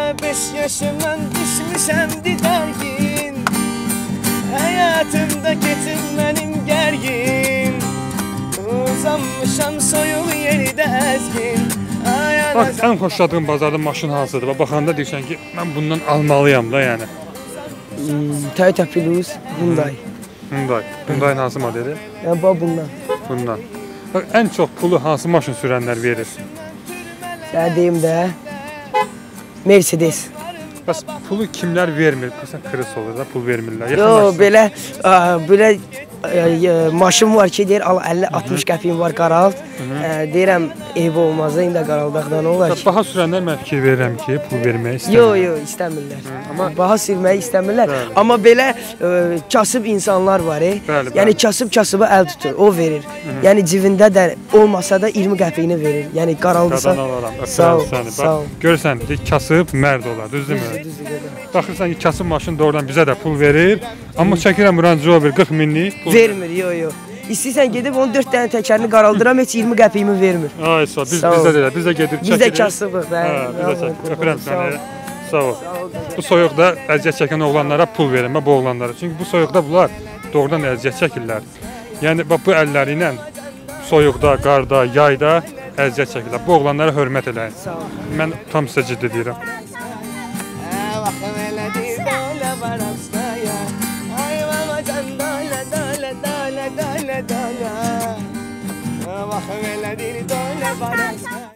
5 yaşımdan düşmüşəm didərgin. Həyatımda keçib mənim gərgin. Uzanmışam soyuq yerdə əzgin. Bak, ən xoşladığın bazarda maşın hansıdır? Baxanda deyirsən ki, mən bundan almalıyam da yəni. Toyota Plus, Hyundai. Hyundai'nin hansı modeli? Yəni bundan. Bak, ən çox pulu hansı maşın sürənlər verir? Sənə deyim də, Mercedes. Bəs pulu kimlər vermir? Məsələn, kırıs olur da, pul vermirlər. Yo, belə maşın var ki, deyir, 50-60 qəpiyim var, qaralt. Deyirəm, eybi olmaz da, indi qaraldaqda nə olar ki? Baha sürənlər mən fikir verirəm ki, pul verməyi istəmirlər. Yo, istəmirlər. Baha sürməyi istəmirlər. Amma belə kasıb insanlar var, yəni kasıbı əl tutur, o verir. Yəni cibində də olmasa da 20 qəpiyini verir. Yəni qaraldısa, sağ ol. Görürsən, kasıb mərd olar, düzdürmü? Baxırsan ki, kasıb maşın doğrudan bizə də pul verir. Amma çəkirəm Range Rover 40 minlik. Vermir, yo. İstəyirsən gedib 14 dənə təkərini qaraldıram, heç 20 qəpiyimi vermir. Ay, sağ ol. Bizdə də elə, bizdə gedib çəkirik. Biz də kasıbıq. Öpürəm səni. Sağ ol. Bu soyuqda əziyyət çəkən oğlanlara pul verin, bu oğlanlara. Çünki bu soyuqda bunlar doğrudan əziyyət çəkirlər. Yəni, bu əlləri ilə soyuqda, qarda, yayda əziyyət çəkirlər. Bu oğlanlara hörmət eləyin. Mən tam sizə ciddi deyirəm. Dale, dale, dale, dale. Baja la